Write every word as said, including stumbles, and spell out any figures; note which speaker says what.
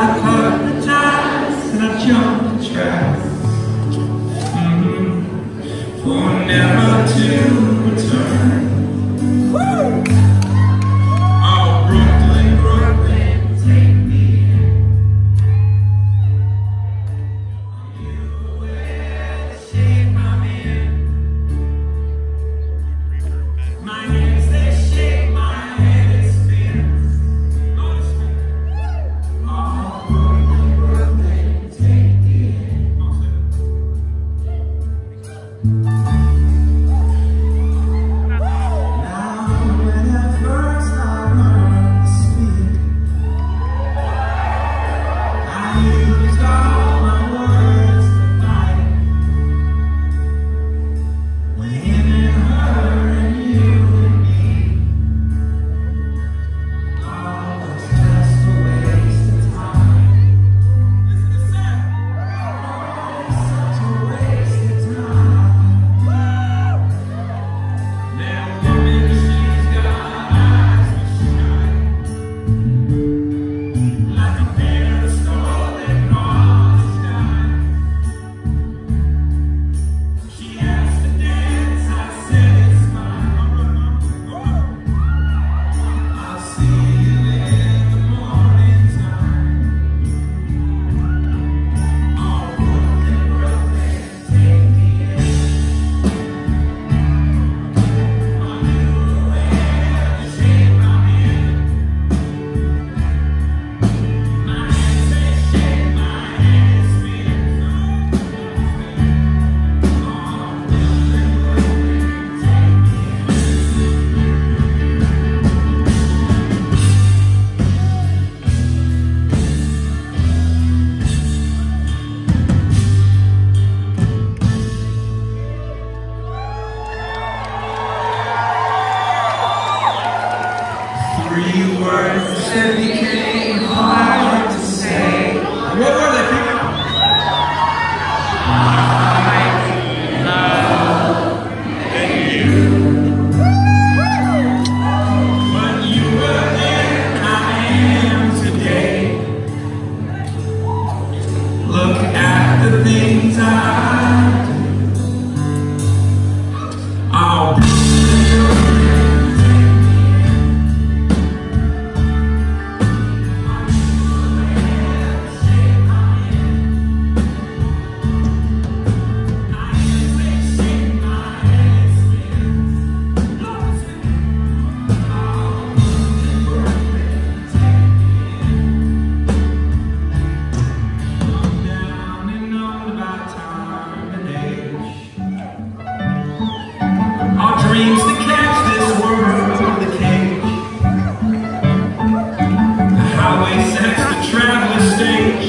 Speaker 1: cut the ties and I jumped the tracks, mm-hmm. for never to return. Woo! Oh, Brooklyn, Brooklyn, take me in. Are you aware of the shape I'm in? My hands, they shake, my head, it spins. Notice me. Oh, Brooklyn, Brooklyn, take me in. Three words that became hard to say. What were they, people? I love you. But you were then, I am today. Look at the things I do. I'll be dreams to catch this world in the cage. The highway sets the traveler stage.